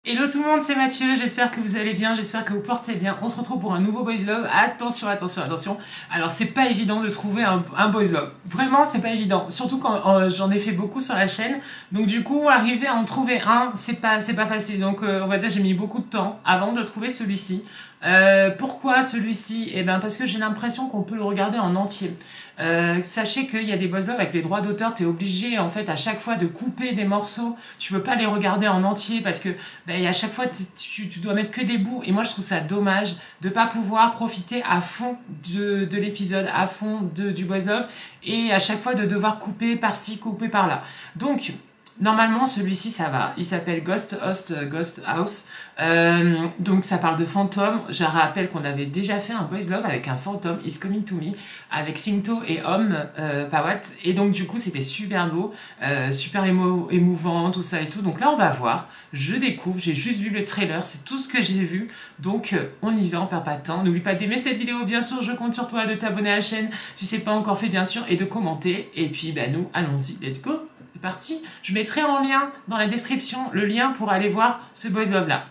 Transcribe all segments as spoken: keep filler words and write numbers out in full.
Hello tout le monde, c'est Mathieu, j'espère que vous allez bien, j'espère que vous portez bien. On se retrouve pour un nouveau Boys Love. Attention, attention, attention. Alors c'est pas évident de trouver un, un Boys Love. Vraiment, c'est pas évident. Surtout quand euh, j'en ai fait beaucoup sur la chaîne. Donc du coup, arriver à en trouver un, c'est pas, c'est pas facile. Donc euh, on va dire j'ai mis beaucoup de temps avant de trouver celui-ci. Euh, pourquoi celui-ci? Eh ben parce que j'ai l'impression qu'on peut le regarder en entier. Euh, sachez qu'il y a des boys love avec les droits d'auteur, tu es obligé en fait à chaque fois de couper des morceaux, tu peux pas les regarder en entier parce que ben, à chaque fois tu, tu dois mettre que des bouts et moi je trouve ça dommage de pas pouvoir profiter à fond de, de l'épisode, à fond de, du boys love et à chaque fois de devoir couper par-ci, couper par-là. Donc normalement, celui-ci, ça va. Il s'appelle Ghost Host, Ghost House. Euh, donc, ça parle de fantômes. Je rappelle qu'on avait déjà fait un Boys Love avec un fantôme, Is Coming to Me, avec Singto et Homme, euh, Pawat. Et donc, du coup, c'était super beau, euh, super émo émouvant, tout ça et tout. Donc là, on va voir. Je découvre. J'ai juste vu le trailer. C'est tout ce que j'ai vu. Donc, euh, on y va, on perd pas de temps. N'oublie pas d'aimer cette vidéo, bien sûr. Je compte sur toi, de t'abonner à la chaîne si c'est pas encore fait, bien sûr, et de commenter. Et puis, bah, nous, allons-y. Let's go! C'est parti. Je mettrai en lien dans la description le lien pour aller voir ce Boys Love là.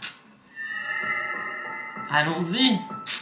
Allons-y.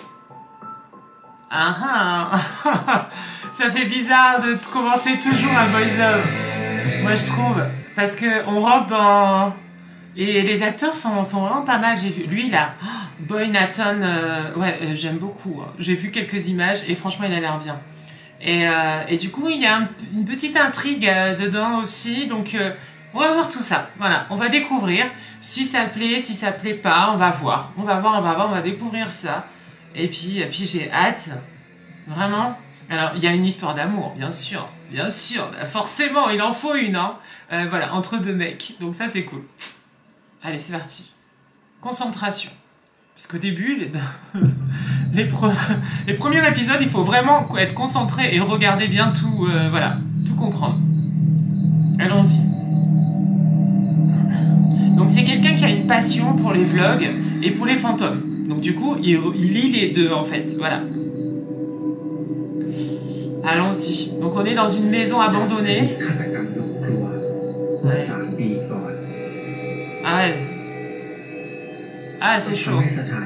Ah ah. Ça fait bizarre de commencer toujours un Boys Love. Moi je trouve. Parce que on rentre dans... Et les acteurs sont, sont vraiment pas mal. J'ai vu lui là. Boy Nathan. Euh... Ouais, euh, j'aime beaucoup. J'ai vu quelques images et franchement il a l'air bien. Et, euh, et du coup, il y a un, une petite intrigue euh, dedans aussi. Donc, euh, on va voir tout ça. Voilà, on va découvrir. Si ça plaît, si ça plaît pas, on va voir. On va voir, on va voir, on va découvrir ça. Et puis, et puis j'ai hâte. Vraiment. Alors, il y a une histoire d'amour, bien sûr. Bien sûr. Bah, forcément, il en faut une. Hein. Euh, voilà, entre deux mecs. Donc ça, c'est cool. Allez, c'est parti. Concentration. Parce qu'au début, les, les, pre les premiers épisodes, il faut vraiment être concentré et regarder bien tout, euh, voilà, tout comprendre. Allons-y. Donc c'est quelqu'un qui a une passion pour les vlogs et pour les fantômes. Donc du coup, il, il lit les deux en fait, voilà. Allons-y. Donc on est dans une maison abandonnée. Ouais. Ah ouais. Ah, c'est chaud.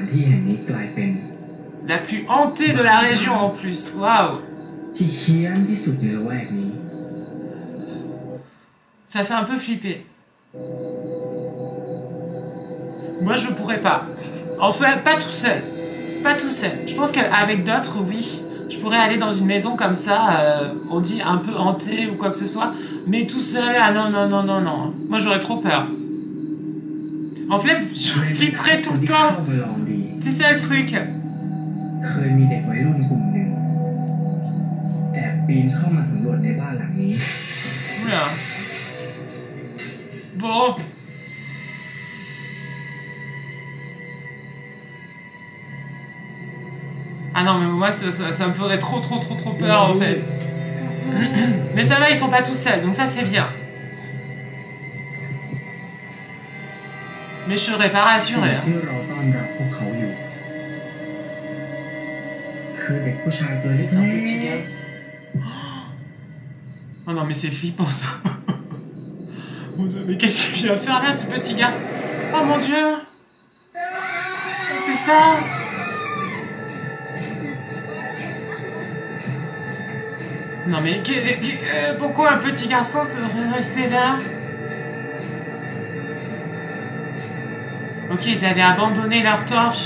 La plus hantée de la région en plus. Waouh. Ça fait un peu flipper. Moi, je pourrais pas. En fait, pas tout seul. Pas tout seul. Je pense qu'avec d'autres, oui. Je pourrais aller dans une maison comme ça, euh, on dit un peu hantée ou quoi que ce soit. Mais tout seul, ah non, non, non, non, non. Moi, j'aurais trop peur. En fait, je flipperais tout le temps. C'est ça le truc. Oula. Bon. Ah non, mais moi, ça, ça, ça me ferait trop, trop, trop, trop peur, en fait. Mais ça va, ils sont pas tout seuls, donc ça, c'est bien. Mais je serais pas rassurée. Hein. C'est un petit garçon. Oh non, mais c'est flippant ça. Mon Dieu, mais qu'est-ce qu'il vient faire là, ce petit garçon? Oh mon Dieu. C'est ça. Non mais euh, pourquoi un petit garçon serait resté là? Ok, ils avaient abandonné leur torche.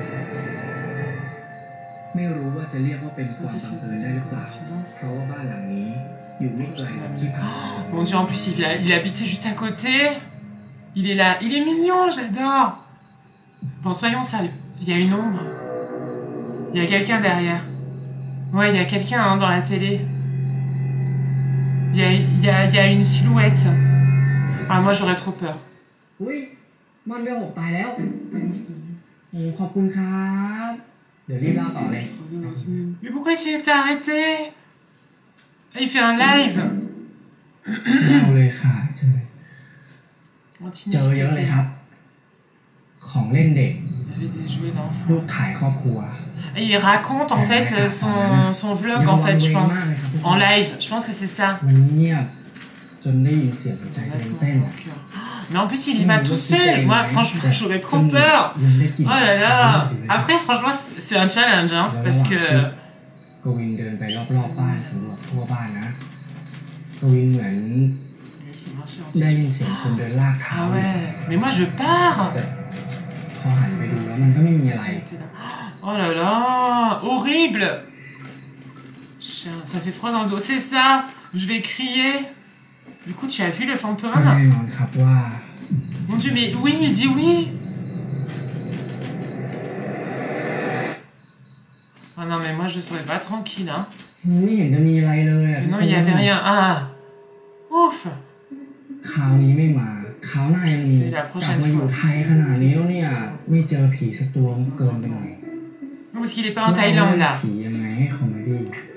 Oh, mon Dieu, en plus, il, a, il habitait juste à côté. Il est là. Il est mignon, j'adore. Bon, soyons sérieux. Il y a une ombre. Il y a quelqu'un derrière. Ouais, il y a quelqu'un hein, dans la télé. Il y a, il y a, il y a une silhouette. Ah, moi, j'aurais trop peur. Oui. Mais pourquoi il s'est arrêté? Il fait un live. Continue, s'il te plaît. Il y avait des jouets d'enfants. Et il raconte en fait son, son vlog en fait, je pense. En live. Je pense que c'est ça. Mais en plus, il y va tout seul. Moi, franchement, j'aurais trop peur. Oh là là. Après, franchement, c'est un challenge, hein, parce que... กวินเดินไปรอบๆบ้านสำรวจทั่วบ้านนะกวินเหมือนได้ยินเสียงคนเดินลากเท้า Ah ouais. Mais moi, je pars. แต่พอหันไปดูแล้วมันก็ไม่มีอะไร Oh là là. Horrible. Ça fait froid dans le dos. C'est ça. Je vais crier. Du coup, tu as vu le fantôme? แน่นอนครับว่า Mon Dieu, mais oui, il dit oui. Oh non, mais moi, je serais pas tranquille, hein. ไม่เห็นจะมีอะไรเลยอ่ะ Non, il y avait rien. Ah. Ouf. คราวนี้ไม่มาคราวหน้ายังมีกลับมาอยู่ไทยขนาดนี้แล้วเนี่ยไม่เจอผีสักตัวเกินไปหน่อย Non, parce qu'il est pas en Thaïlande, là. ผียังไงให้เขาไม่ดี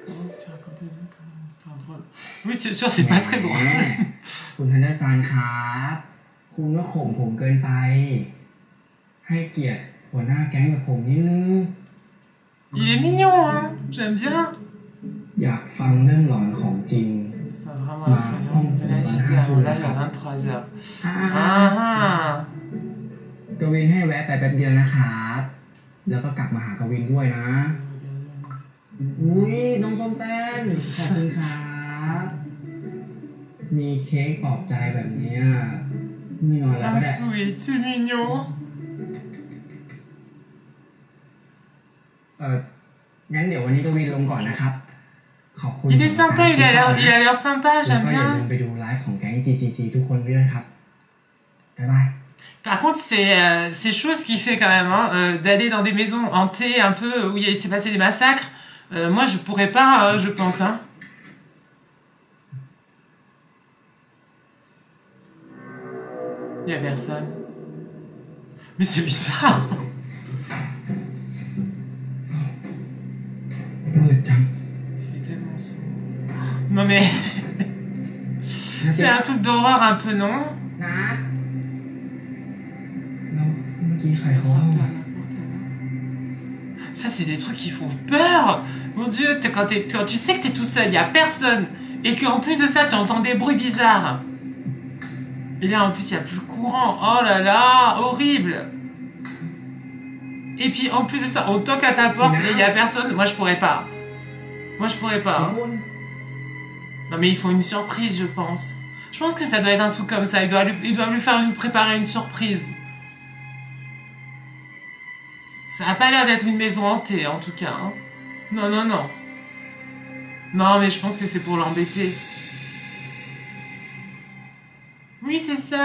Oui, c'est sûr, c'est pas très drôle. คุณธัญญาซานครับคุณว่าข่มผมเกินไปให้เกียรติหัวหน้าแก๊งกับผมนิดนึง Il est mignon, hein. J'aime bien. อยากฟังเรื่องหลอนของจริง Ça a vraiment effrayant. Venez assister à mon live à vingt-trois heures. Ah ah. กวินให้แวะไปแป๊บเดียวนะครับแล้วก็กลับมาหากวินด้วยนะอุ้ยน้องส้มแป้นขอบคุณครับมีเค้กปลอบใจแบบนี้ไม่นอนแล้วก็ Ah, ได้ sweet, c'est mignon. เอองั้นเดี๋ยววันนี้กวินลงก่อนนะครับขอบคุณ Il est sympa, il a l'air, il a l'air sympa, แล้ว j'aime ก็อย่าลื bien. มไปดูไลฟ์ของแก๊ง จี จี จี ทุกคนด้วยครับบ๊ายบาย Par contre, c'est euh, c'est chaud ce qu'il fait quand même, hein, euh, d'aller dans des maisons hantées un peu où il s'est passé des massacres. Euh, moi, je pourrais pas, euh, je pense. Hein. Il y a personne. Mais c'est bizarre. มืดจัง Il est tellement sombre. Non mais c'est un truc d'horreur un peu, non? นะแล้วเมื่อกี้ใครเขาห้อง Ça, c'est des trucs qui font peur. Mon Dieu, t'es- quand, t'es- quand tu sais que t'es tout seul, il y a personne, et qu'en plus de ça, tu entends des bruits bizarres. Et là, en plus, il y a plus le courant. Oh là là, horrible. Et puis, en plus de ça, on toque à ta porte et il y a personne. Moi, je pourrais pas. Moi, je pourrais pas. hein. Non, mais ils font une surprise, je pense. Je pense que ça doit être un truc comme ça. Ils doivent lui, ils doivent lui faire une, préparer une surprise. Ça a pas l'air d'être une maison hantée, en tout cas. hein. Non, non, non. Non, mais je pense que c'est pour l'embêter. Oui, c'est ça.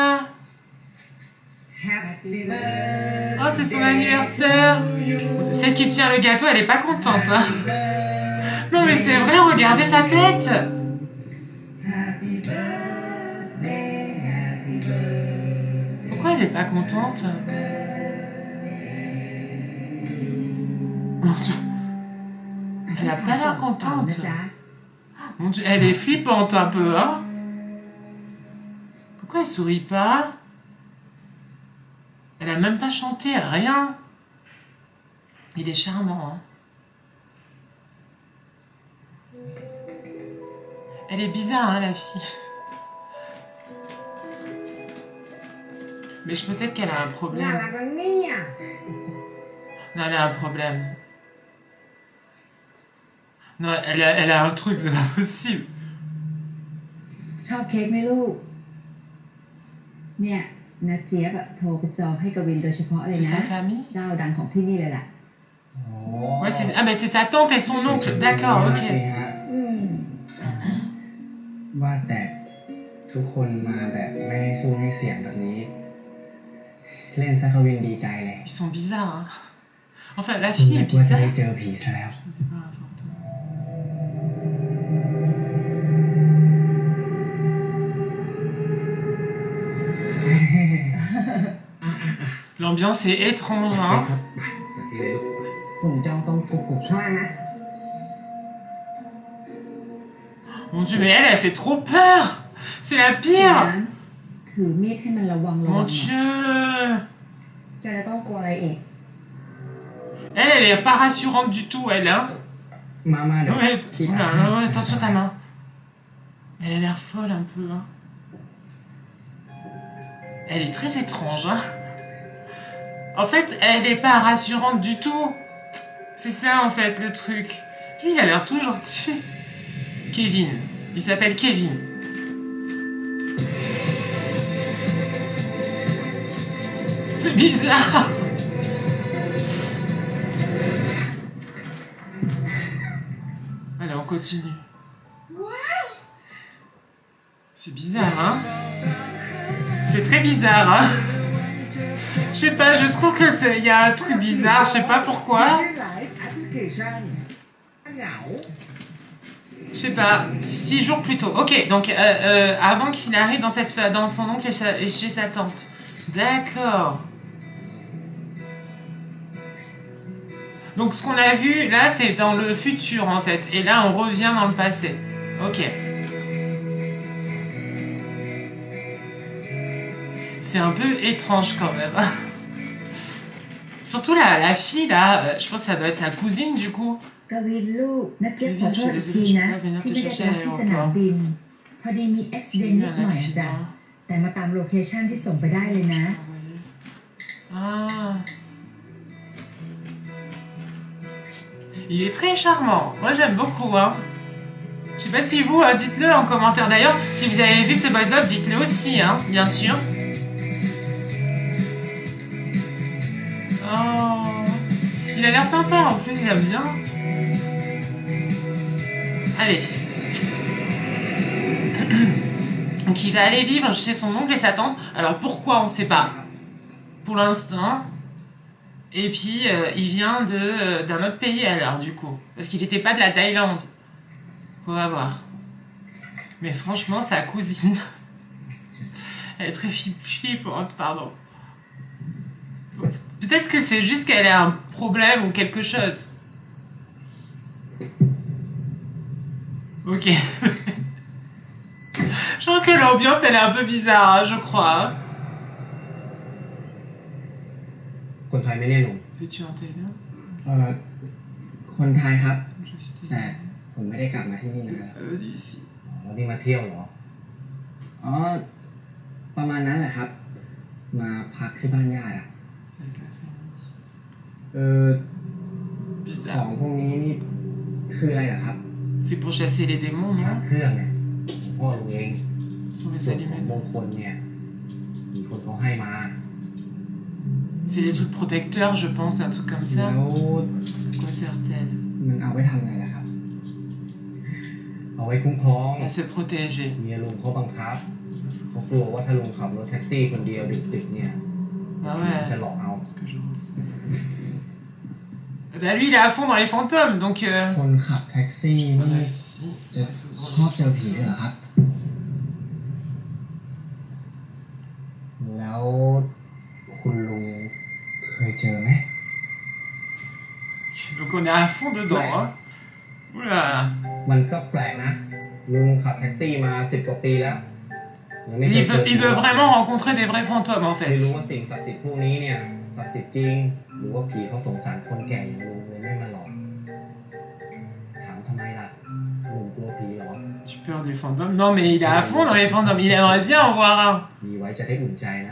Oh, c'est son anniversaire. Celle qui tient le gâteau, elle est pas contente. hein. Non, mais c'est vrai, regardez sa tête. Pourquoi elle est pas contente? Mon Dieu. Elle a pas l'air contente. Mon Dieu, elle est flippante un peu, hein. Pourquoi elle sourit pas? Elle a même pas chanté, rien. Il est charmant, hein. Elle est bizarre, hein, la fille. Mais je peut-être qu'elle a un problème. Non, elle a un problème. Non, elle a, elle a un truc, c'est pas possible. ชอบเค้กไหมลูกเนี่ยนาเจี๊ยบอะโทรไปจองให้กวินโดยเฉพาะเลย C'est นะ sa famille? เจ้าดังของที่นี่เลยแหละ Ouais, c'est... Ah, bah c'est sa tante et son oncle. D'accord, ok. อืมว่าแต่ทุกคนมาแบบไม่ให้สู้ไม่เสียงแบบนี้ เล่นซักวินดีใจเลย Ils sont bizarres, hein. Enfin, la คุณ fille นึ est กว่าจะ bizarre. ได้เจอผีซะแล้ว L'ambiance est étrange, hein. คุณเจ้าต้องกุกกุกใช่ไหม Mon Dieu, mais elle, elle fait trop peur. C'est la ดัง pire. นั้นถือมีดให้มันระวังระวั Mon ง Dieu. จะต้องกลัวอะไรอีก Elle, elle est pas rassurante du tout, elle, hein. มามาเดี๋ยว Ouais, พี่ oula, ตามให้ ouais, ouais, attention ta main. Elle a l'air folle un peu, hein. Elle est très étrange, hein. En fait, elle n'est pas rassurante du tout. C'est ça, en fait, le truc. Lui, il a l'air tout gentil. Kevin. Il s'appelle Kevin. C'est bizarre. Allez, on continue. C'est bizarre, hein? C'est très bizarre, hein? Je sais pas, je trouve que c'est, il y a un truc bizarre, je sais pas pourquoi. Je sais pas, six jours plus tôt. Ok, donc euh, euh, avant qu'il arrive dans, cette, dans son oncle et, sa, et chez sa tante. D'accord. Donc ce qu'on a vu là, c'est dans le futur en fait. Et là, on revient dans le passé. Ok. C'est un peu étrange quand même. Surtout la, la fille là, je pense que ça doit être sa cousine du coup. กวินลูกนัดเจี๊ยบขอโทษอีกทีนะที่ไม่ได้ไปรับที่สนามบินพอดีมีอุบิเหตุนิดหน่อยจ้ะแต่มาตามโลเคชั่นที่ส่งไปได้เลยนะ Ah. Il est très charmant. Moi j'aime beaucoup. Hein. Je sais pas si vous, euh, dites-le en commentaire. D'ailleurs, si vous avez vu ce boys love, dites-le aussi, hein, bien sûr. Oh. Il a l'air sympa en plus, j'aime bien. Allez. Donc il va aller vivre chez son oncle et sa tante. Alors pourquoi on ne sait pas pour l'instant. Et puis euh, il vient de euh, d'un autre pays alors du coup. Parce qu'il n'était pas de la Thaïlande. On va voir. Mais franchement sa cousine. Elle est très flippante, pardon. Peut-être que c'est juste qu'elle a un problème ou quelque chose. Ok. Je crois que l'ambiance elle est un peu bizarre, hein, je crois. Hein. คนไทยไหมเนี่ยหนุ่ม T'es-tu un Thaïlien? เออคนไทยครับ แต่ผมไม่ได้กลับมาที่นี่นานแล้ว Euh, d'ici. แล้วนี่มาเที่ยวเหรออ๋อประมาณนั้นแหละครับมาพักที่บ้านญาติอ่ะเออของพวกนี้นี่คืออะไรเหรอครับ C'est pour chasser les démons, ทาง non? เครื่องเนี่ยพ่อลุงเอง Ce sont les ส่วนของ aliments. มงคลเนี่ยมีคนเขาให้มา C'est les trucs protecteurs, je pense, un truc comme ça. แล้ว Quoi sert-elle? มันเอาไว้ทำอะไรล่ะครับเอาไว้คุ้มครอง À se protéger. เมียลุงเขาบังคับเขากลัวว่าถ้าลุงขับรถแท็กซี่คนเดียวดึกๆเนี่ย Ah ouais. จะหลอกเอา Parce que je ressens. Bah lui, il est à fond dans les fantômes, donc... Euh... คนขับแท็กซี่ Ah นี่ bah si. จะชอบเจอผีเหรอครับแล้วคุณลุงเคยเจอไหม Donc on est à fond dedans, Ouais. hein. Oula. มันก็แปลกนะลุงขับแท็กซี่มาสิบกว่าปีแล้วยังไม่เค Il ยเจอ veut, il veut vraiment rencontrer des vrais fantômes, en ไม่ fait. รู้ว่าสิ่งศักดิ์สิทธิ์พวกนี้เนี่ยศักดิ์สิทธิ์จริงหรือว่าผีเขาสงสารคนแก่อย่างลุงเลยไม่มาหลอกถามทำไมล่ะลุงกลัวผีเหรอ Tu peur des fantômes? Non, mais il est à fond dans les fantômes. Il aimerait bien en voir un. มีไว้จะได้อุ่นใจนะ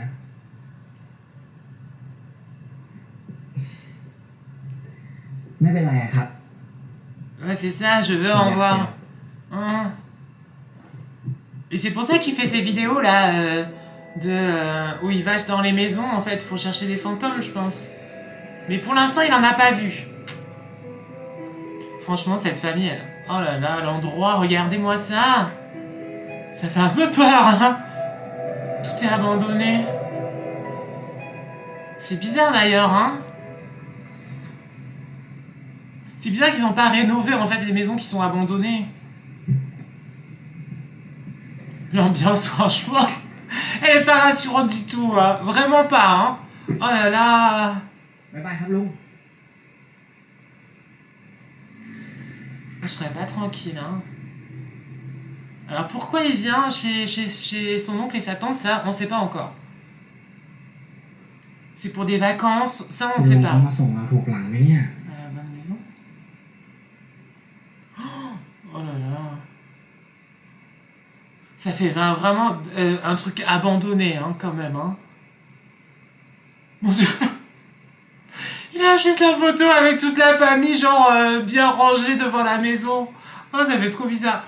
ไม่เป็นไรครับ Ouais, c'est ça, je veux en voir. Hein. Et c'est pour ça qu'il fait ces vidéos là, euh, de, euh, où il va dans les maisons en fait pour chercher des fantômes, je pense. Mais pour l'instant, il en a pas vu. Franchement, cette famille, elle... oh là là, l'endroit, regardez-moi ça. Ça fait un peu peur, hein. Tout est abandonné. C'est bizarre d'ailleurs, hein. C'est bizarre qu'ils n'ont pas rénové en fait les maisons qui sont abandonnées. L'ambiance, franchement, elle est pas rassurante du tout, hein. Vraiment pas, hein. Oh là là. Bye bye,ครับลุง Je serais pas tranquille, hein. Alors pourquoi il vient chez, chez, chez son oncle et sa tante, ça, on sait pas encore. C'est pour des vacances, ça on ลุ sait ง pas. เขามาส่งเราถูกหลังไหมเนี่ย À la bonne maison. Oh là là. Ça fait vraiment euh, un truc abandonné, hein, quand même, hein. Mon Dieu. Il a juste la photo avec toute la famille, genre euh, bien rangée devant la maison. Oh, ça fait trop bizarre.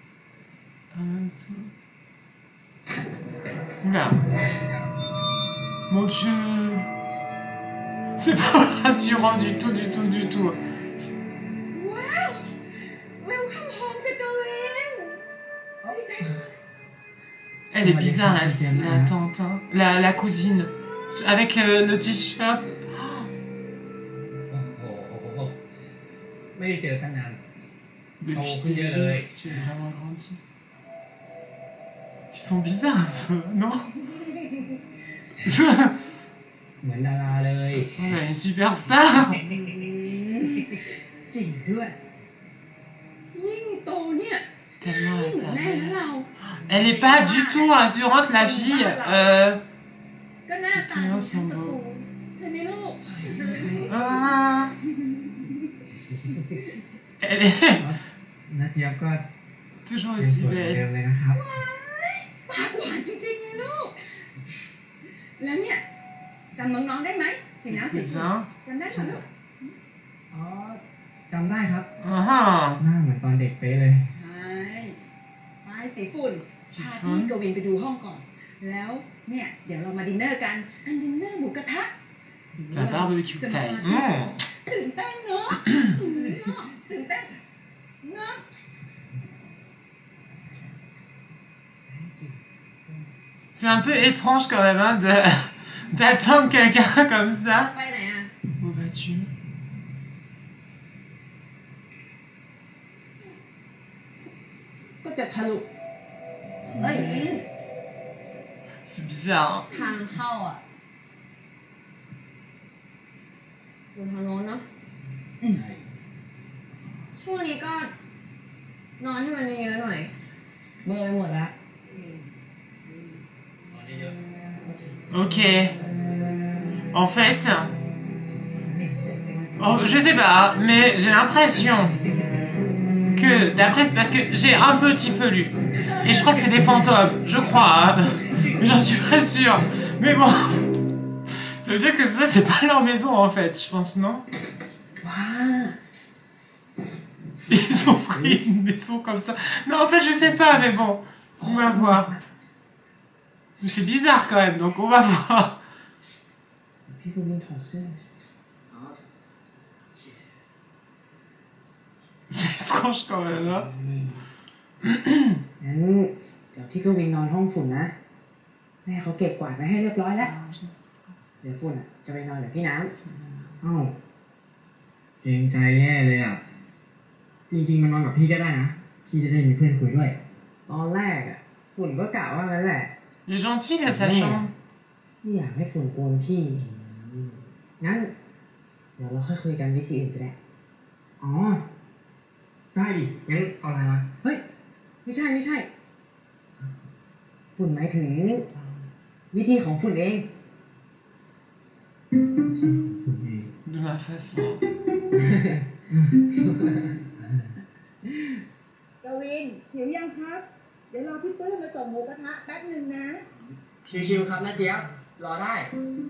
Oula. Mon Dieu. C'est pas rassurant du tout, du tout, du tout. Elle est bizarre, la, la tante, hein. la, la cousine, avec le, le t-shirt. Depuis tes luxe, tu es vraiment grandi. Ils sont bizarres un peu, non? เหมือนดาราเลย On a une superstar. จริงด้วยยิ่งโตเนี่ย Tellement ยิ่งแน่นะเรา Elle n'est pas du tout rassurante, la fille. Euh... ก็หน้าตาดูฉันตระกูลใช่ไหมลูก Ah. Elle est นาเจี๊ยบก็ toujours ยัง aussi สวยเหมือนเดิม belle. เลยนะครับปากหวานจริงๆเลยลูกแล้วเนี่ยจำน้องๆได้ไหมสีน้ำสีฝุ่น Cousin. จำได้ป่ะลูกอ๋อจำได้ครับ Ah. หน้าเหมือนตอนเด็กเป๊ะเลยใช่ไปสีฝุ่นสีพาฝุ่นพี่กวินไปดูห้องก่อน แล้วเนี่ยเดี๋ยวเรามาดินเนอร์กันอันดินเนอร์หมูกระทะ La barbecue จะมา taille. ที่ Mmh. ตื่นเต้นเนอะตื่นเต้นเนอะ C'est un peu étrange quand même hein, de d'attendre quelqu'un comme ça. ไปไหนอ่ะ Où vas-tu? ก็จะทะลุเอ้ย C'est bizarre. Hein. ทางเข้าอ่ะอยู่ทางโน้นเนาะช่วงนี้ก็นอนให้มันเยอะๆหน่อย เบลอหมดแล้ว Ok. En fait, oh, je sais pas, mais j'ai l'impression que d'après, parce que j'ai un petit peu lu, et je crois que c'est des fantômes, je crois, hein, mais j'en suis pas sûre. Mais bon, ça veut dire que ça c'est pas leur maison en fait, je pense, non? Ils ont pris une maison comme ça. Non, en fait, je sais pas, mais bon, on va voir. Mais c'est bizarre quand même, donc on va voir. พี่กวินถอดเสื้อ C'est étrange quand même, hein. งั้นเดี๋ยวพี่กวินนอนห้องฝุ่นนะแม่เขาเก็บกวาดไว้ให้เรียบร้อยแล้วเดี๋ยวฝุ่นอ่ะจะไปนอนกับพี่น้ำอ้าวเกรงใจแย่เลยอ่ะจริงๆมันนอนกับพี่ก็ได้นะพี่จะได้มีเพื่อนคุยด้วยตอนแรกอ่ะฝุ่นก็กะว่างั้นแหละ Il est gentil, il a sa chambre. พี่อยากให้ฝุ่นกวนพี่งั้นเดี๋ยวเราค่อยคุยกันวิธีอื่นก็ได้อ๋อได้ดิงั้นเอาอะไรล่ะเฮ้ยไม่ใช่ไม่ใช่ฝุ่นหมายถึงวิธีของฝุ่นเองฝุ่นเอง De ma façon. กวินหิวยังครับ เดี๋ยวรอพี่ปื้มมาส่งหมูกระทะแป๊บนึงนะชิวๆครับนะเจี๊ยบรอได้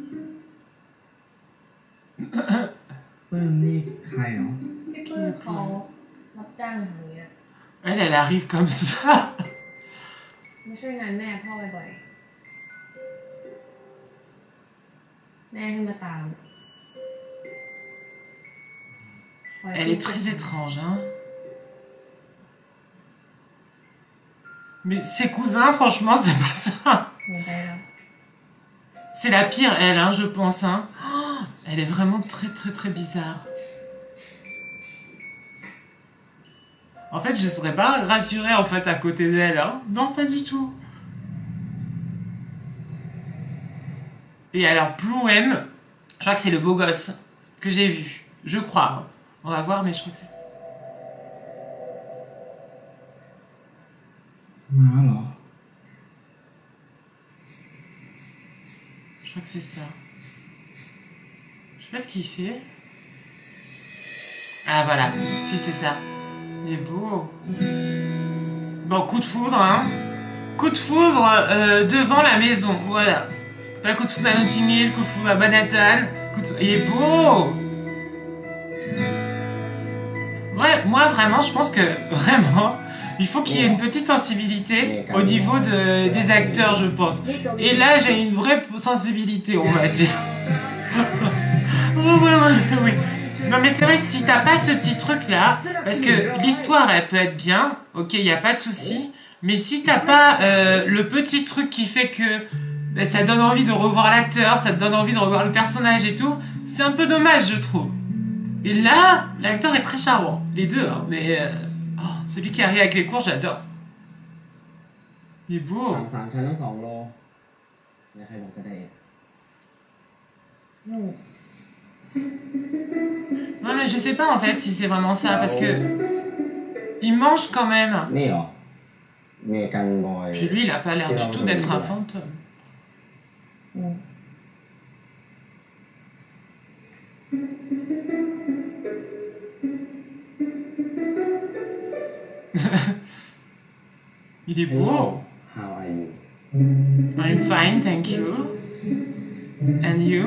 ปื้มนี่ใครเนาะพี่ปื้มเขารับจ้างทำเนี้ย Elle, elle arrive comme ça. มาช่วยงานแม่พ่อบ่อยๆแม่ให้มาตาม Elle est très étrange, hein. Mais ses cousins, franchement, c'est pas ça. C'est la pire, elle, hein, je pense, hein. Oh, elle est vraiment très, très, très bizarre. En fait, je serais pas rassurée, en fait, à côté d'elle, hein. Non, pas du tout. Et alors, Plouem, je crois que c'est le beau gosse que j'ai vu. Je crois. On va voir, mais je crois que c'est ça. Alors. Je crois que c'est ça. Je sais pas ce qu'il fait. Ah voilà, si c'est ça. Il est beau. Bon, coup de foudre, hein. Coup de foudre euh, devant la maison, voilà. C'est pas coup de foudre à Notting Hill, coup de foudre à Manhattan. Coup de... Il est beau. Ouais, moi vraiment, je pense que vraiment, il faut qu'il y ait une petite sensibilité au niveau de, des acteurs, je pense. Et là, j'ai une vraie sensibilité, on va dire. Oui, oui, oui, oui. Non mais c'est vrai, si t'as pas ce petit truc là, parce que l'histoire elle peut être bien, ok, il y a pas de souci, mais si t'as pas euh, le petit truc qui fait que ben, ça donne envie de revoir l'acteur, ça te donne envie de revoir le personnage et tout, c'est un peu dommage je trouve. Et là, l'acteur est très charmant, les deux, hein, mais euh, oh, celui qui arrive avec les courges, j'adore. Il est beau. Non mais je sais pas en fait si c'est vraiment ça parce que il mange quand même. Puis lui il a pas l'air du tout d'être un fantôme. Il est beau. I'm fine, thank you. And you?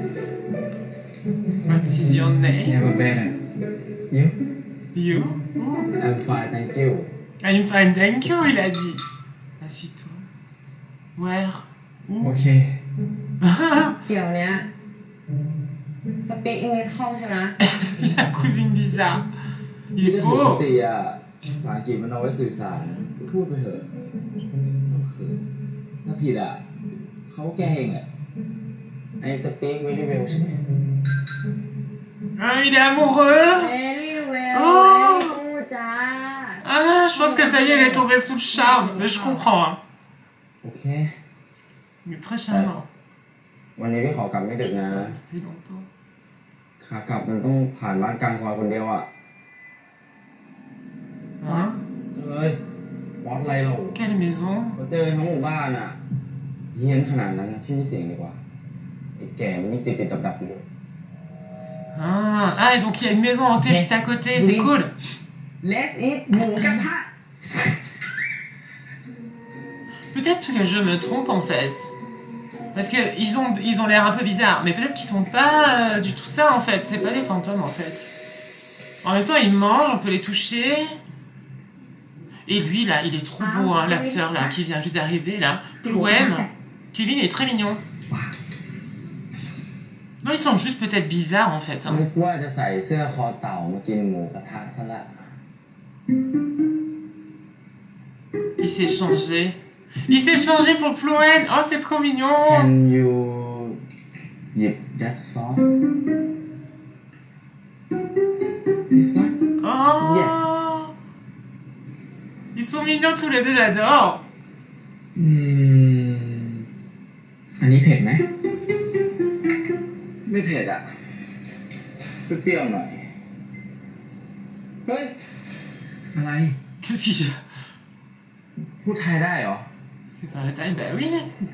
What is your name? Never better. You? You? I'm fine, thank you. I'm fine, thank you, il a dit. Assis-toi. Where? Où? Ok. เดี๋ยวเนี้ยสปีกอังกฤษคล่องใช่ไหม La cousine bizarre. Il est ปก beau. ติอ่ะภาษาอังกฤษมันเอาไว้สื่อสารพูดไปเถอะถ้าผิดอ่ะเขาแก้เองอ่ะ I speak very well ใช่ไหม Ah, il est amoureux. Very well Oh. very good จ้า Ah, je pense que ça y est, elle est tombée sous le charme. Mais je comprends. Hein. โอเค Il est très charmant. วันนี้พี่ขอกลับไม่ดึกนะ C'était longtemps. ขากลับมันต้องผ่านบ้านกลางซอยคนเดียวอ่ะ Hein? เอ้ยบอสอะไรหรอ Quelle maison? เราเจอทั้งหมู่บ้านอ่ะเฮี้ยนขนาดนั้นนะพี่ไม่เสี่ยงดีกว่าไอ้แก่มันนี่ติดติดดับดับอยู่ Ah, ah, et donc il y a une maison hantée juste à côté, c'est cool. Let's eat หมูกระทะ Peut-être que je me trompe en fait. Parce que ils ont ils ont l'air un peu bizarres, mais peut-être qu'ils sont pas euh, du tout ça en fait. C'est pas des fantômes en fait. En même temps, ils mangent, on peut les toucher. Et lui là, il est trop beau, hein, l'acteur là qui vient juste d'arriver là. Poème. Kevin est très mignon. Non, ils sont juste peut-être bizarres en fait. Hein. นึกว่าจะใส่เสื้อคอเต่ามากินหมูกระทะซะละ Il s'est changé. Il s'est changé pour Ploen. Oh, c'est trop mignon. Can you หยิบ that sauce this one Oh. Yes. Ils sont mignons tous les deux, j'adore. อืมอันนี้เผ็ดไหมไม่เผ็ดอ่ะเปรี้ยวๆหน่อยเฮ้ยอะไร Qu'est-ce qu'il y a? พูดไทยได้เหรอ C'est pas la taille, bah oui.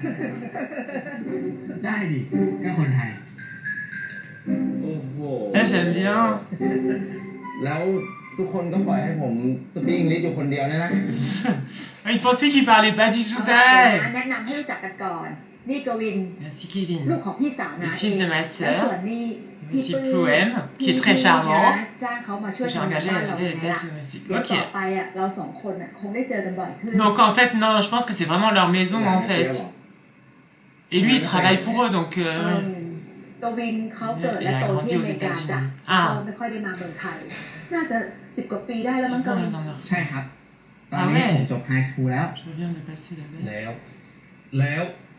ได้ดิก็คนไทยโอ้โห Ah, j'aime bien. แล้วทุกคนก็ปล่อยให้ผมสปีกอังกฤษอยู่คนเดียวเนี่ยนะ Il pensait qu'il parlait pas du tout แนะ taille. นำให้รู้จักกันก่อนนี่กวิน Merci ลูก Kevin. ของพี่สาวนะ Le fils de ma และส่ว sœur. นนี่ Ici Ploem, qui est très charmant. จ้างเขามาช่วย J'ai ทำ engagé บ้าน à เรา aider les ไงล่ะ tâches domestiques. เดี๋ยว Ok. ต่อไปอ่ะเราสองคนอ่ะคงได้เจอกันบ่อยขึ้น Donc en fait, non, je pense que c'est vraiment leur maison en fait. Et lui, il travaille pour eux, donc... เอ Euh... อกวินเขาเกิดและโตที่อเมริกาจ้ะเขาไม่ค่อยได้มาเมืองไทยน่าจะสิบกว่าปีได้แล้วมั้ง Ils ก sont วิน dans leur... ใช่ครับ ตอนนี้ผมจบไฮสคูลแล้ว Je viens de passer la veille. แล้ว แล้ว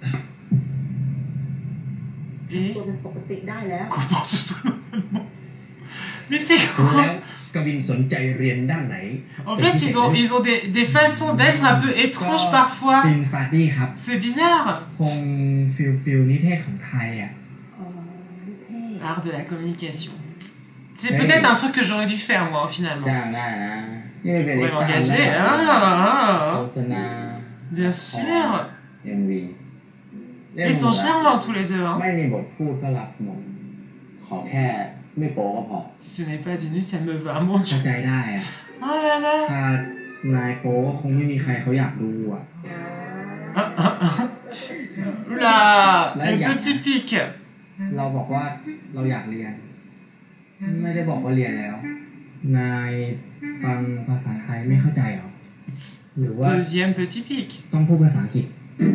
Et... ตัวเป็นปกติได้แล้ว Comporte tout normalement. Mais c'est แล้ quoi? วกวินสนใจเรียนด้านไหน En fait, ils ont, ils ont des, des façons d'être un peu étranges parfois. ฟิล์มสตาร์ดี้ครับ C'est bizarre. คงฟิลฟิลนิเทศของไทยอ่ะอ๋อนิเทศ Art de la communication. C'est peut-être un truc que j'aurais dû faire moi finalement. จ้างได้นะ นี่ไม่เป็น Vous เอ pouvez กตาม m'engager, นะ hein? โฆษณา Bien sûr. เอ็มวี Ils sont charmants tous les deux. Hein. ไม่มีบทพูดก็รับหมด ขอแค่ไม่โป๊ก็พอ Si ce n'est pas du nu, ça me va. Mon เข้า Dieu. ใจได้อ่ะ Oh là là. ถ้านายโป๊ก็คงไม่มีใครเขาอยากดูอ่ะ Oula, le petit pic. เราบอกว่าเราอยากเรียน ไม่ได้บอกว่าเรียนแล้ว นายฟังภาษาไทยไม่เข้าใจเหรอหรือว่า Deuxième petit pic. ต้องพูดภาษาอังกฤษ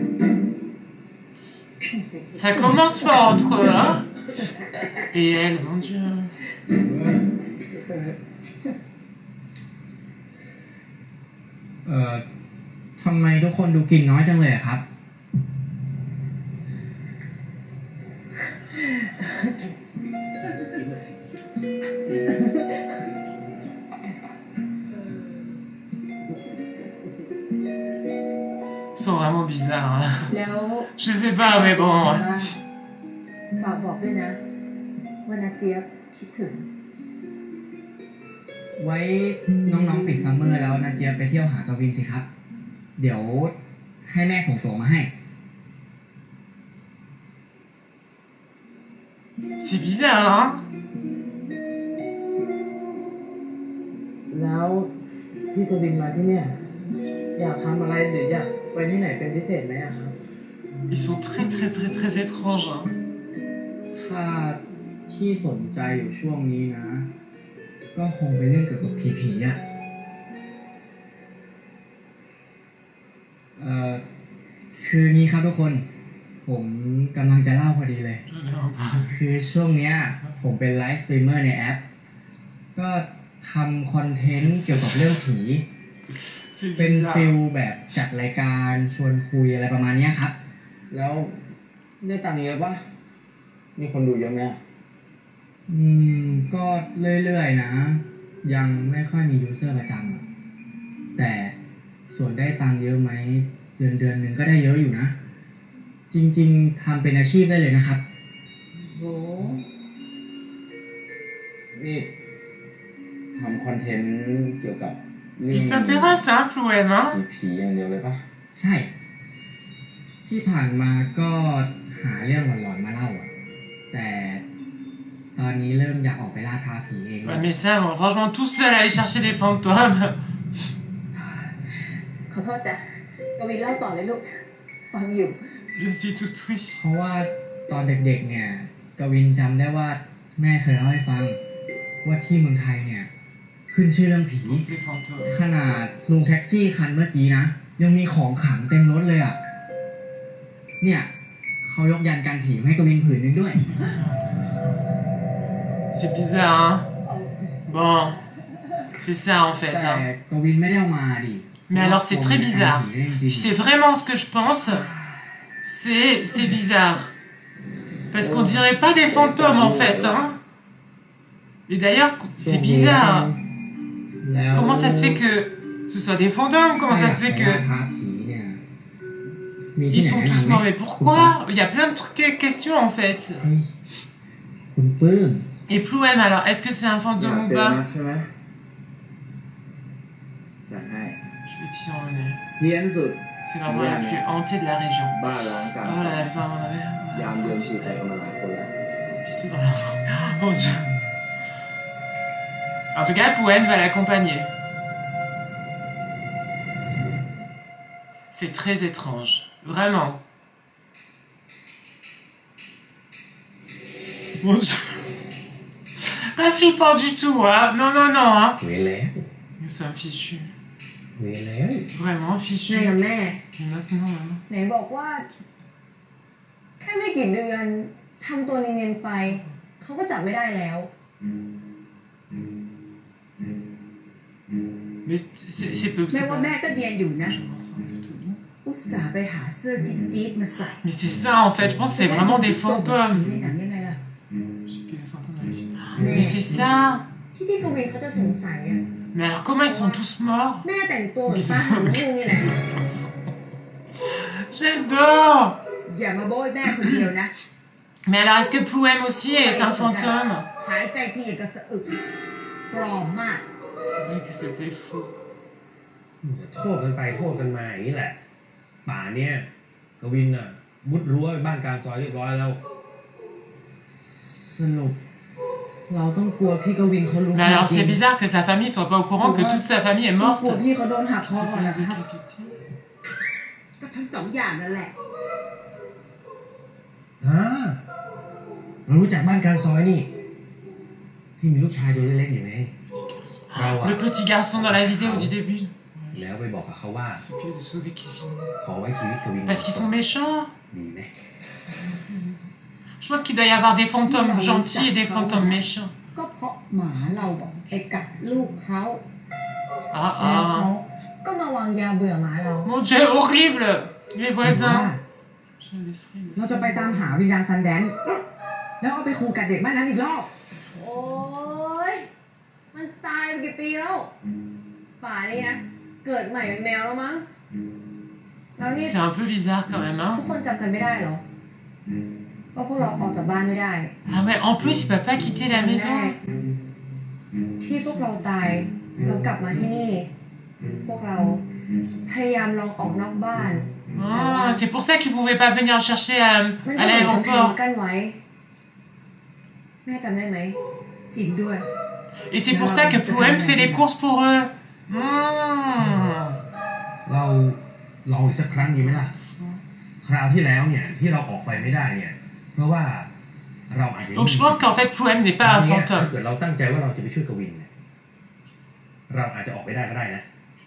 Ça commence fort entre eux, hein. Et elle, mon Dieu. เอ่อทำไมทุกคนดูกินน้อยจังเลยอะครับ Ils sont vraiment bizarres. Hein. แล้ว Je sais pas, mais bon. ฝากบอกด้วยนะว่านาเจี๊ยบคิดถึงไว้น้องๆปิดซัมเมอร์แล้วนาเจียไปเที่ยวหากวินสิครับ เดี๋ยวให้แม่ส่งตัวมาให้ C'est bizarre, hein. แล้วพี่กวินมาที่เนี่ยอยากทำอะไรหรืออยากไปที่ไหนเป็นพิเศษไหมอะครับ Ils sont très très très très étranges. Hein. ถ้าที่สนใจอยู่ช่วงนี้นะ ก็คงไปเรื่องเกี่ยวกับผีๆอ่ะ เอ่อ คืองี้ครับทุกคน ผมกำลังจะเล่าพอดีเลย คือช่วงเนี้ยผมเป็นไลฟ์สตรีมเมอร์ในแอป ก็ทำคอนเทนต์เกี่ยวกับเรื่องผี เป็นฟิลแบบจัดรายการชวนคุยอะไรประมาณนี้ครับแล้วได้ตังค์เยอะปะมีคนดูเยอะไหมอืม ก็เรื่อยๆนะ ยังไม่ค่อยมียูเซอร์ประจำอะแต่ส่วนได้ตังค์เยอะไหมเดือนเดือนหนึ่งก็ได้เยอะอยู่นะ จริงๆทำเป็นอาชีพได้เลยนะครับโหนี่ทำคอนเทนต์เกี่ยวกับเรื่อง Ils s'intéressent, hein, Plouem, hein. ผีอย่างเดียวเลยปะใช่ ที่ผ่านมาก็หาเรื่องหลอนๆมาเล่าอะแต่ตอนนี้เริ่มอยากออกไปล่าท้าผีเองแล้ว Ouais, mais ça, bon, franchement, tout seul à aller chercher des fantômes. ขอโทษจ้ะกวินเล่าต่อเลยลูกฟังอยู่ Je suis tout oui. เพราะว่าตอนเด็กๆเนี่ยกวินจำได้ว่าแม่เคยเล่าให้ฟัง ว่าที่เมืองไทยเนี่ย ขึ้นชื่อเรื่องผี C'est fantôme. ขนาดลุงแท็กซี่คันเมื่อกี้นะ ยังมีของขลังเต็มรถเลยอ่ะ เนี่ยเขายกยันกันผีให้กวินผืนนึงด้วย C'est bizarre, hein. Bon, c'est ça en fait. แต่ Hein. กวินไม่ได้เอามาดิ Mais alors c'est très bizarre. Si c'est vraiment ce que je pense, c'est c'est bizarre. Parce qu'on dirait pas des fantômes en fait, hein. Et d'ailleurs, c'est bizarre. Comment ça se fait que ce soit des fantômes? Comment ça se fait que ils sont tous morts? Mais pourquoi? Il y a plein de trucs, questions en fait. คุณปื้ม Et Plouem, alors, est-ce que c'est un อยาก fantôme ou เจอ pas? นักใช่ไหมจัดให้ Je vais t'y emmener. เฮี้ยนสุด C'est l'endroit le plus hanté de la région. บ้าร้องกลาง Oh là là, ça m'en avait. ยามเดินฉีดใครกันมาหลายคนแล้ว Pisser dans la forêt. Oh mon dieu. En tout cas, Plouem va l'accompagner. C'est très étrange. Vraiment. Mon dieu. Pas flippant du tout, hein. Non, non, non, hein. เวแล้ว Nous sommes fichus. เวแล้ว Vraiment แม่ fichus. กับแม่ Et maintenant, maman. ไหนบอกว่า แค่ไม่กี่เดือนทำตัวเนียนๆไป เขาก็จับไม่ได้แล้ว Mais c'est c'est peu. แม่ c'est ว่า pas- แม่ก็เรียนอยู่นะ Je m'en sens plutôt bien. อุตส่าห์ไปหาเสื้อจี๊ดๆมาใส่ Mais c'est ça en fait, je pense que c'est vraiment des ส่งผี fantômes. ในหนังยังไงล่ะ Je sais qu'il y a des fantômes dans les films. Mais c'est ça. ที่พี่กวินเขาจะสงสัยอะ Mais alors comment ils sont tous morts? แม่แต่งตัวเหมือนป้าหางงูนี่แหละ J'adore. อย่ามาโบยแม่คนเดียวนะ Mais alors est-ce que Plouem aussi est un fantôme? หายใจทีอย่างกระสะอึกปลอมมาก C'est vrai que c'était faux. โทษกันไปโทษกันมาอย่างนี้แหละ ป่าเนี่ยกวินน่ะมุดรั้วไปบ้านกลางซอยเรียบร้อยแล้วสรุปเราต้องกลัวพี่กวินเขารู้ Mais alors c'est bizarre que sa famille soit pas au courant que toute sa famille est กลั morte. วพี่เขาโดนหักค Qu'il อ s'est ก่อน fait นะครับ décapiter. ก็ทั้งสองอย่างนั่นแหละเรารู้จักบ้านกลางซอยนี่ที่มีลูกชายตัวเล็กๆอยู่ไหมเราอะ Le petit garçon dans la vidéo du début. แล้วไปบอกกับเขาว่า S'occupe de sauver Kevin. ขอไว้ชีวิตกวิน Parce qu'ils sont méchants. ดีไหม Je pense qu'il doit y avoir des fantômes gentils et des fantômes méchants. ก็เพราะหมาเราไปกัดลูกเขา Ah แล้วเขา ah. ก็มาวางยาเบื่อหมาเรา Mon Dieu, horrible. Les voisins. เราจะไปตามหาวิญญาณซันแดนแล้วเอาไปขู่กัดเด็กบ้านนั้นอีกรอบโอ้ยมันตายไปกี่ปีแล้วป่านี่นะเกิดใหม่เป็นแมวแล้วมั้งแล้วนี่ C'est un peu bizarre quand même, ทุก hein. คนจำกันไม่ได้เหรอว่าพวกเราออกจากบ้านไม่ได้ Ah ouais, en plus, ils peuvent pas quitter la แร maison. กที่พวกเราตายเรากลับมาที่นี่ พวกเราพยายามลองออกนอกบ้าน Ah, c'est pour ça qu'ils pouvaient pas venir chercher à, มัน à ก็เหมือนกำแพง l'aéroport. กั้นไว้แม่จำได้ไหมจริงด้วย Et c'est pour ça que Poem fait les courses pour eux. Mmh. เราลองอีกสักครั้งดีไหมล่ะคราวที่แล้วเนี่ยที่เราออกไปไม่ได้เนี่ยเพราะว่าเราอาจจะ Donc je pense qu'en fait Poem n'est pas un ถ้า fantôme. เกิดเราตั้งใจว่าเราจะไปช่วยกวินเนี่ยเราอาจจะออกไปได้ก็ได้นะ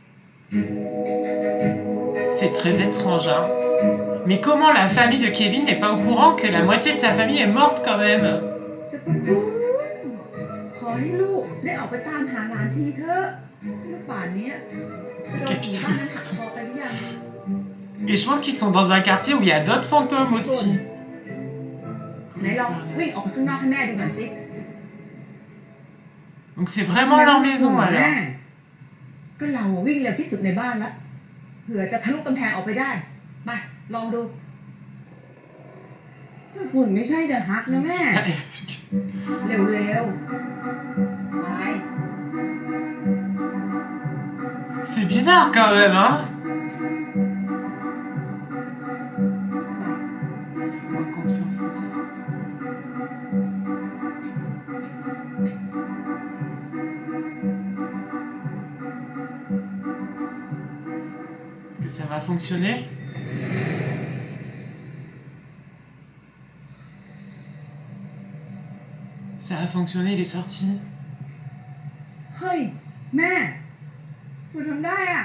C'est très étrange, hein. Mais comment la famille de Kevin n'est pas au courant que la moitié de sa famille est morte quand même? จะประคุณขอให้ลูกได้ออกไปตามหาหลานทีเถอะลูกป่านเนี้ยโดนผีบ้านนั้นหักคอไปหรือยัง Et je pense qu'ils sont dans un quartier où il y a d'autres fantômes aussi. ไหนลองวิ่งออกไปข้างนอกให้แม่ดูหน่อยสิ Donc c'est vraiment leur maison แม่ alors. ก็เราวิ่งเร็วที่สุดในบ้านละเผื่อจะทะลุกำแพงออกไปได้ไปลองดูฝุ่นไม่ใช่เดอะฮักนะแม่ เร็วๆไป C'est bizarre quand même, hein. Fais-moi confiance. Est-ce que ça va fonctionner? Ça a fonctionné, il est sorti. เฮ้ยแม่คุณทำได้อ่ะ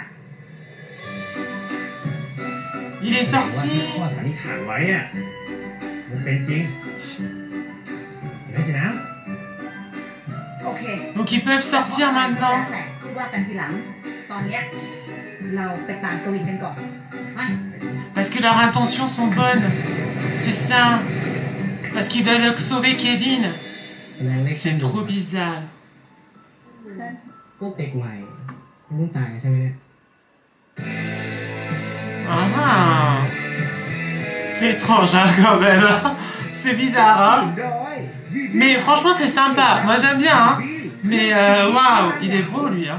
Il est ว่า sorti. ที่พ่อสันนิษฐานไว้อะมันเป็นจริงเห็นไหมสินะโอเค Donc ils peuvent sortir maintenant. แต่ว่ากันทีหลัง ตอนเนี้ยเราไปตามกวินกันก่อนไป Parce que leurs intentions sont bonnes. C'est ça. Parce qu'ils veulent sauver Kevin. แสดงเล็ก C'est trop bizarre. พวกเด็กใหม่ไม่ต้องตายใช่ไหมเนี่ย Ah. C'est étrange, hein, quand même. C'est bizarre, hein. Mais franchement, c'est sympa. Moi, j'aime bien, hein. Mais waouh, wow, il est beau, lui, hein.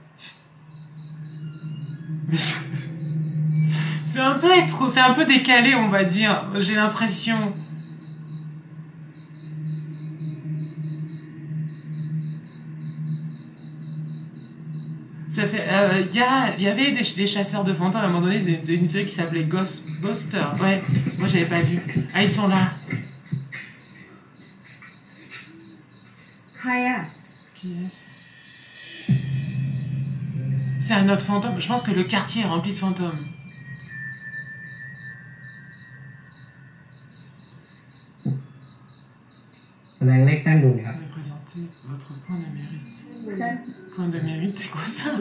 Mais... C'est un peu étrange, c'est un peu décalé, on va dire. J'ai l'impression. Ça fait, euh, y, a, y avait des, des chasseurs de fantômes à un moment donné, c'était une série qui s'appelait Ghost Buster. Ouais, moi j'avais pas vu. Ah, ils sont là. ใครอ่ะ Qui est-ce? C'est un autre fantôme. Je pense que le quartier est rempli de fantômes. Représentez votre point de mérite. Point de mérite, c'est quoi ça?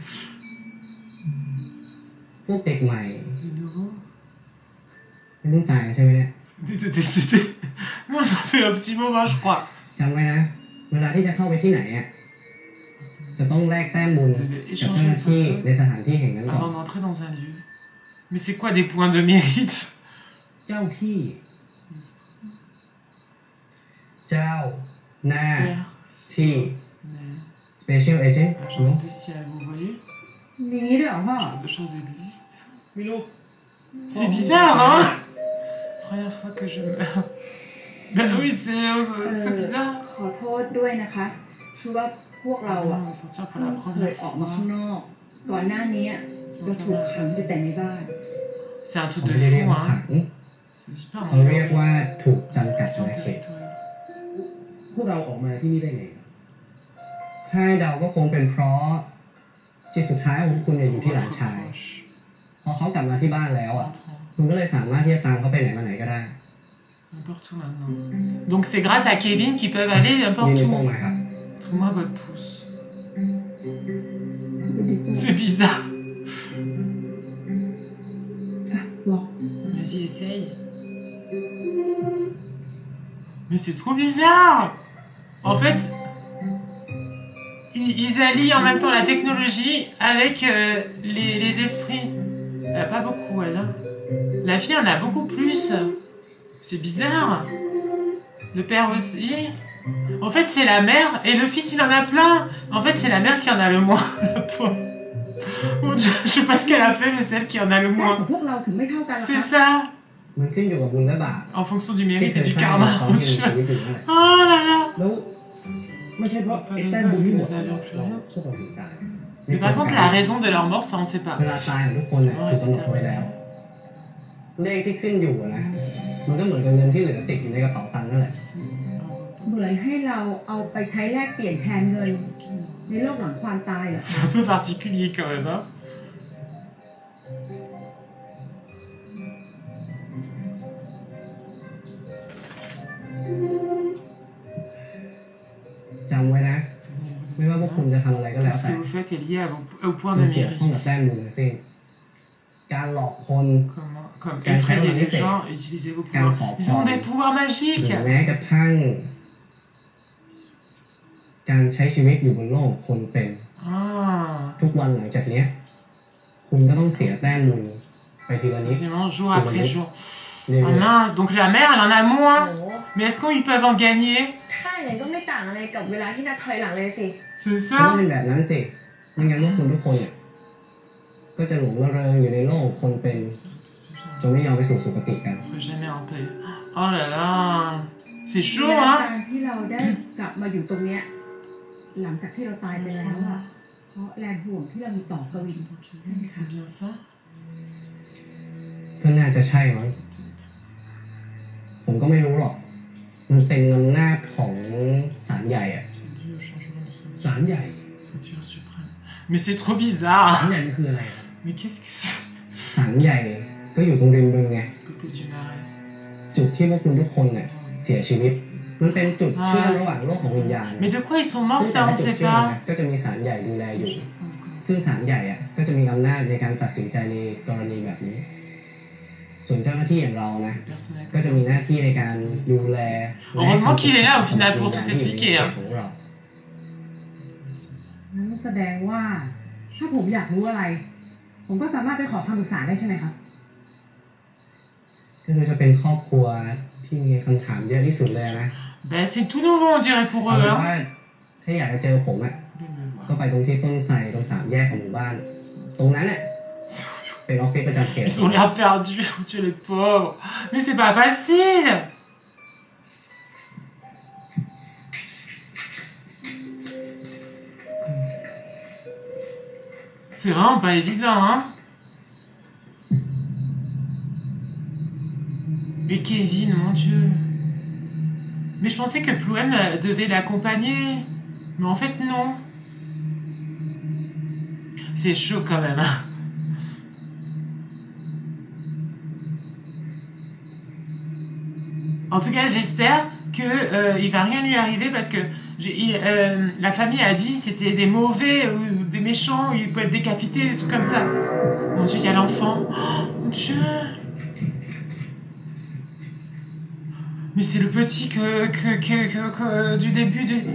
พวกเด็กใหม่ De nouveau? ไม่ต้องตายใช่ไหมเนี่ย Des deux décédés. Moi, ça fait un petit moment, je crois. จำไว้นะ เวลาที่จะเข้าไปที่ไหนอ่ะจะต้องแลกแต้มบุญกับเจ้าหน้าที่ในสถานที่แห่งนั้นก่อน Avant d'entrer dans un lieu. Mais c'est quoi des points de mérite? เจ้าที่ เจ้าหน้า Père, ที่ mais... special agent Agent spécial, vous voyez? มีนี้ด้วยเหรอพ่อ Ce genre de choses existent. ไม่รู้ C'est bizarre, hein? Première fois que je meurs. Ben oui, c'est c'est bizarre. ขอโทษด้วยนะคะคือว่าพวกเราอ่ะ On va sortir pour เพิ่ la งเคย première ออกมา fois. ข้างนอก ก่อนหน้านี้เราถูกขังอยู่แต่ในบ้าน C'est un เขา truc de ไม่ได้เรียก fou, ว่าขั hein? ง C'est super เขาเรียกว่าถูกจำกัด Son อาณาเขต territoire. พวกเราออกมาที่นี่ได้ไงถ้าให้เดาก็คงเป็นเพราะจิตสุดท้ายของคุณเนี่ยอยู่ที่หลานชาย พอเขากลับมาที่บ้านแล้วอ่ะคุณก็เลยสามารถที่จะตามเขาไปไหนมาไหนก็ได้ N'importe où maintenant. Donc c'est grâce à Kevin qu'ils peuvent aller ยืน n'importe นิ้ว où. โป้งหน่อยครับ Trouve-moi votre pouce. C'est bizarre. Vas-y, essaye. Mais c'est trop bizarre. En fait, ils, ils allient en même temps la technologie avec euh, les, les esprits. Elle a pas beaucoup, elle. Hein. La fille en a beaucoup plus. C'est bizarre. Le père aussi. En fait, c'est la mère et le fils, il en a plein. En fait, c'est la mère qui en a le moins. La pauvre. Mon Dieu, je sais pas ce qu'elle a fait, mais c'est elle qui en a le แต้ม moins. ของพวกเราถึงไม่เท่ากันล่ะ C'est คะ ça. มันขึ้นอยู่กับบุญและบาป En fonction du ที่ mérite เธ et อ du สร้าง karma. ตอน Mon ที่มี Dieu. ชีวิตอยู่นั่นแหละ Oh là là. แล้วไม่ใช่เพราะไอ้แต้มบุญที่หมดเราพวกเราถึงตาย Mais par contre, la raison de leur mort, ça on sait pas. เวลาตายของทุกคนเนี่ยถูกกำหนดไว้แล้ว เลขที่ขึ้นอยู่นะมันก็เหมือนกับเงินที่เหลือติดอยู่ในกระเป๋าตังค์นั่นแหละเหมือนให้เราเอาไปใช้แลกเปลี่ยนแทนเงิน ในโลกหลังความตายเหรอ C'est un peu particulier quand même, hein. จำไว้นะ ไม่ว่าพวกคุณจะทำอะไรก็แล้ว Tout ce แต่ que vous faites est lié à vos, au point มั de นเกี่ยว mérite. ข้องกับแต้มบุญทั้งสิ้นการหลอกคน Comment, comme Quand effrayer on les essaie. gens, utiliser vos Quand pouvoirs. on Ils ont prend. des pouvoirs ห magiques. รือแม้กระทั่ง การใช้ชีวิตอยู่บนโลกของคนเป็น Ah. ทุกวันหลังจากเนี้ย คุณก็ต้องเสียแต้มบุญไปทีละนิด Quasiment jour après jour. เรื่อย Ah mince, donc la mère, elle en a โอ้ moins. โห Mais est-ce qu'ils peuvent en gagner? ถ้าอย่างนั้นก็ไม่ต่างอะไรกับเวลาที่นับถอยหลังเลยสิ C'est ๆก็ต้อง ça? เป็นแบบนั้นสิไม่งั้นพวกคุณทุกคนเนี่ยก็จะหลงระเริงอยู่ในโลกของคนเป็นจนไม่ยอมไปสู่สุคติกัน Je serai jamais en paix. Oh là là. C'est และ chaud, กา hein? รที่เราได้กลับมาอยู่ตรงเนี้ยหลังจากที่เราตายไปแล้วอ่ะเพราะแรงห่วงที่เรามีต่อกวินใช่ไหมคะ C'est bien ça? ก็น่าจะใช่มั้งผมก็ไม่รู้หรอก มันเป็นอำนาจของศาลใหญ่อะ Dû au changement de son ศาลใหญ่ structure suprême. Mais c'est trop bizarre. ศาลใหญ่มันคืออะไรอะ Mais qu'est-ce que c'est? ศาลใหญ่ก็อยู่ตรงริมบึงไง Côté du marais. จุดที่พวกคุณทุกคนเนี่ยเสียชีวิต มันเป็นจุดเชื่อมระหว่างโลกของวิญญาณ Mais de quoi ils sont morts, ซึ่ง ça แต่ on ละจุด sait เชื่อม pas. นะก็จะมีศาลใหญ่ดูแลอยู่ ซึ่งศาลใหญ่อะก็จะมีอำนาจในการตัดสินใจในกรณีแบบนี้ ส่วนเจ้าหน้าที่อย่างเรานะ Personnel. ก็จะมีหน้าที่ในการดูแล Heureusement qu'il est là au final pour tout expliquer, hein. ของเรานั่นแสดงว่า ถ้าผมอยากรู้อะไร ผมก็สามารถไปขอคำปรึกษาได้ใช่ไหมครับก็คือจะเป็นครอบครัวที่มีคำถามเยอะที่สุดเลยนะ Ben c'est tout nouveau on dirait pour เอา eux, เป็น hein. ว่าถ้าอยากจะเจอผมอ่ะ ก็ไปตรงที่ต้นไทรตรงสามแยกของหมู่บ้าน ตรงนั้นอ่ะเป็นออฟฟิศประจำเขต Ils ont l'air perdus, oh Dieu les pauvres. Mais c'est pas facile. C'est vraiment pas évident, hein. Mais Kevin, mon Dieu. Mais je pensais que Plouem euh, devait l'accompagner. Mais en fait, non. C'est chaud quand même, hein. En tout cas, j'espère que euh, il va rien lui arriver parce que j'ai- il- euh, la famille a dit c'était des mauvais ou des méchants, ils peuvent être décapités, des trucs comme ça. Mon Dieu, il y a l'enfant. Oh, mon Dieu. Mais c'est le petit que, que, que, que- que- du début de...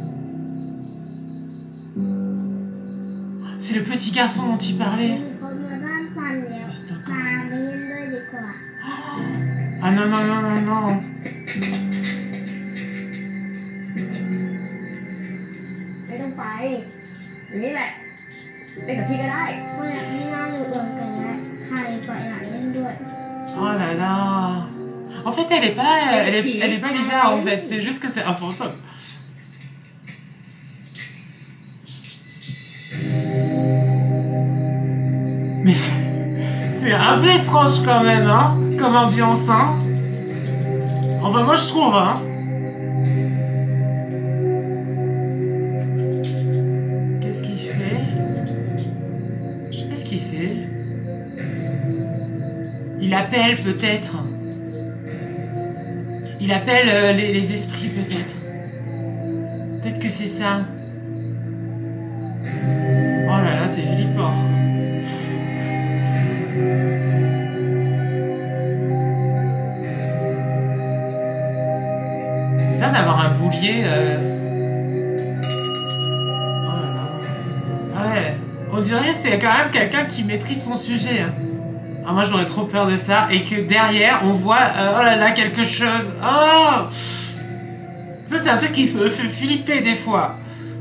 C'est le petit garçon dont il parlait. มีคนมาบ้านฟันแล้วพาไปเล่นด้วยดีกว่า Ah non, non, non, non, non. ไม่ต้องไป อยู่นี่แหละ เล่นกับพี่ก็ได้ก็อยากให้นั่งรวมกันและใครก็อยากเล่นด้วย Oh là là. En fait, elle est pas, elle est, elle est pas bizarre en fait. C'est juste que c'est un fantôme. Mais c'est c'est un peu étrange quand même, hein, comme ambiance, hein. Enfin, moi je trouve, hein. appelle peut-être. Il appelle euh, les, les esprits peut-être. Peut-être que c'est ça. Oh là là, c'est flippant. C'est ça d'avoir un boulier. Euh... Oh là là. Ah ouais. On dirait que c'est quand même quelqu'un qui maîtrise son sujet. Hein. Ah, moi j'aurais trop peur de ça. Et que derrière on voit euh, oh là là quelque chose. Oh, ça c'est un truc qui me fait flipper des fois.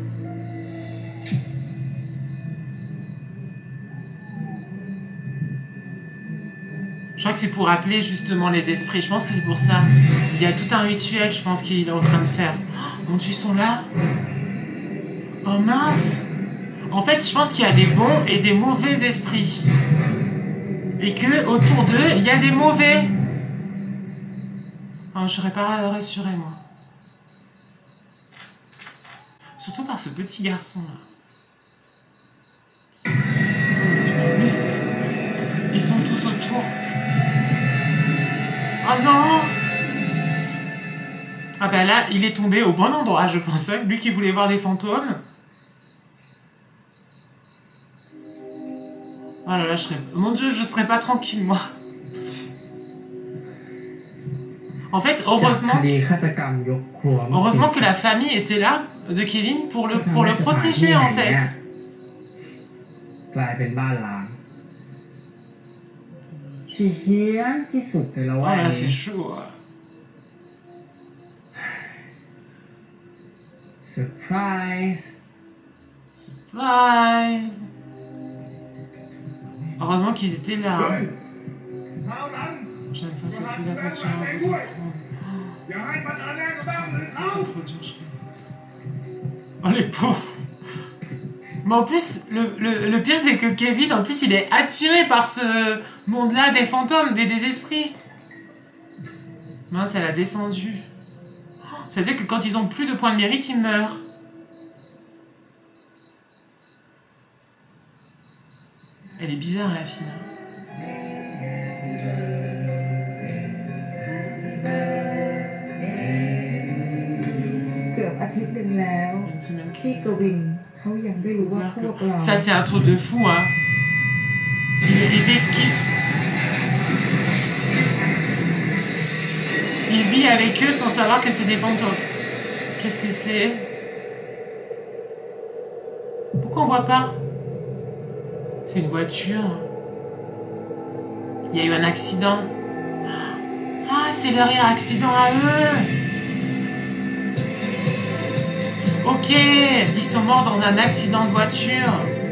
Je crois que c'est pour appeler justement les esprits. Je pense que c'est pour ça. Il y a tout un rituel, je pense qu'il est en train de faire. Oh, mon Dieu, ils sont là. Oh mince. En fait, je pense qu'il y a des bons et des mauvais esprits. Et que autour d'eux, il y a des mauvais. Oh, je serais pas rassurée, moi. Surtout par ce petit garçon-là. Mais ils sont tous autour. Oh non! Ah bah là, il est tombé au bon endroit, je pense. Lui qui voulait voir des fantômes. Oh là là, je serais... Mon Dieu, je serais pas tranquille, moi. En fait, heureusement... Heureusement que la famille était là, de Kevin, pour le, pour le protéger, en fait. Oh là, c'est chaud. Surprise. Surprise. Heureusement qu'ils étaient là. Hein. J'avais pas fait plus attention à vos enfants. C'est trop dur, je pense. Oh les pauvres. Mais en plus, le, le, le pire c'est que Kevin, en plus, il est attiré par ce monde-là des fantômes, des, des esprits. Mince, elle a descendu. Ça veut dire que quand ils ont plus de points de mérite, ils meurent. Elle est bizarre, la fille. เกือบอาทิตย์หนึ่งแล้วที่กวินเขายังไม่รู้ว่าพวกเรา Ça, c'est un truc de fou, hein. Il est vécu. Il vit avec eux sans savoir que c'est des fantômes. Qu'est-ce que c'est? Pourquoi on voit pas? C'est une voiture. Il y a eu un accident. Ah, c'est leur accident à eux. Ok, ils sont morts dans un accident de voiture.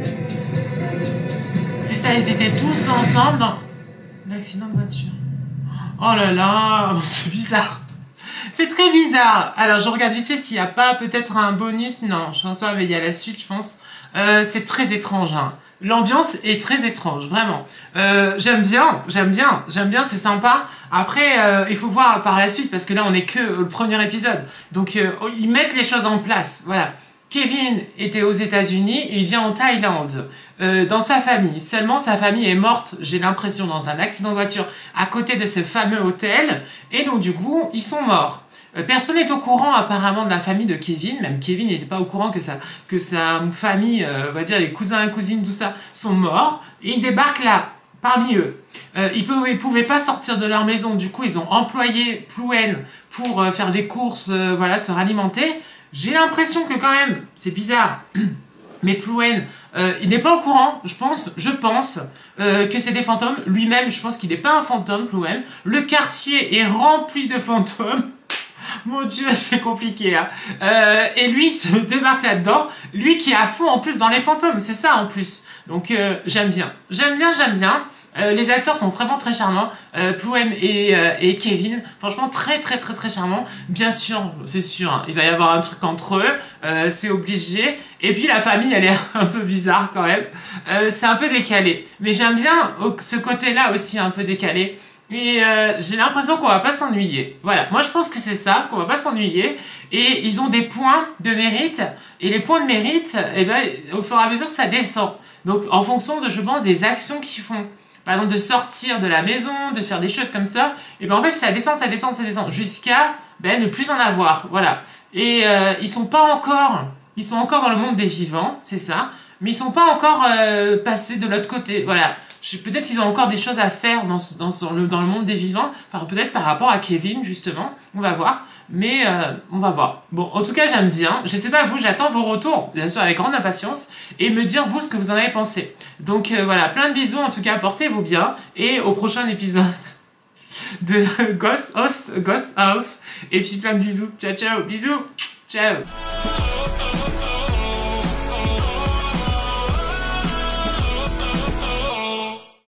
C'est ça, ils étaient tous ensemble dans l'accident de voiture. Oh là là, c'est bizarre. C'est très bizarre. Alors, je regarde vite fait s'il n'y a pas peut-être un bonus. Non, je pense pas, mais il y a la suite, je pense. Euh, c'est très étrange, hein. L'ambiance est très étrange, vraiment. Euh, j'aime bien, j'aime bien, j'aime bien, c'est sympa. Après, euh, il faut voir par la suite, parce que là, on n'est que le premier épisode. Donc, euh, ils mettent les choses en place, voilà. Kevin était aux États-Unis, il vient en Thaïlande, euh, dans sa famille. Seulement, sa famille est morte, j'ai l'impression, dans un accident de voiture, à côté de ce fameux hôtel. Et donc, du coup, ils sont morts. Personne n'est au courant apparemment de la famille de Kevin, même Kevin n'était pas au courant que sa, que sa famille, euh, on va dire les cousins et cousines, tout ça, sont morts, et ils débarquent là, parmi eux. Euh, ils ne pouvaient pas sortir de leur maison, du coup ils ont employé Plouen pour euh, faire des courses, euh, voilà, se ralimenter. J'ai l'impression que quand même, c'est bizarre, mais Plouen, euh, il n'est pas au courant, je pense, je pense, euh, que c'est des fantômes. Lui-même, je pense qu'il n'est pas un fantôme, Plouen. Le quartier est rempli de fantômes. Mon Dieu, c'est compliqué, hein. Euh, et lui, il se débarque là-dedans. Lui qui est à fond, en plus, dans les fantômes. C'est ça, en plus. Donc, euh, j'aime bien. J'aime bien, j'aime bien. Euh, les acteurs sont vraiment très charmants. Euh, Plouen et, euh, et Kevin, franchement, très, très, très, très charmants. Bien sûr, c'est sûr, hein, il va y avoir un truc entre eux. Euh, c'est obligé. Et puis, la famille, elle est un peu bizarre, quand même. Euh, c'est un peu décalé. Mais j'aime bien ce côté-là aussi, un peu décalé. Et euh, j'ai l'impression qu'on va pas s'ennuyer. Voilà, moi je pense que c'est ça, qu'on va pas s'ennuyer. Et ils ont des points de mérite. Et les points de mérite, eh ben, au fur et à mesure, ça descend. Donc en fonction de, je pense, des actions qu'ils font. par exemple de sortir de la maison, de faire des choses comme ça, et ben en fait ça descend, ça descend, ça descend, jusqu'à ben, ne plus en avoir, voilà. Et euh, ils sont pas encore, ils sont encore dans le monde des vivants, c'est ça, mais ils sont pas encore euh, passés de l'autre côté, voilà. Peut-être qu'ils ont encore des choses à faire dans, dans, dans, le, dans le monde des vivants, peut-être par rapport à Kevin, justement, on va voir, mais euh, on va voir. Bon, en tout cas, j'aime bien, je sais pas vous, j'attends vos retours, bien sûr, avec grande impatience, et me dire, vous, ce que vous en avez pensé. Donc euh, voilà, plein de bisous, en tout cas, portez-vous bien, et au prochain épisode de Ghost Host, Ghost House, et puis plein de bisous, ciao, ciao, bisous, ciao.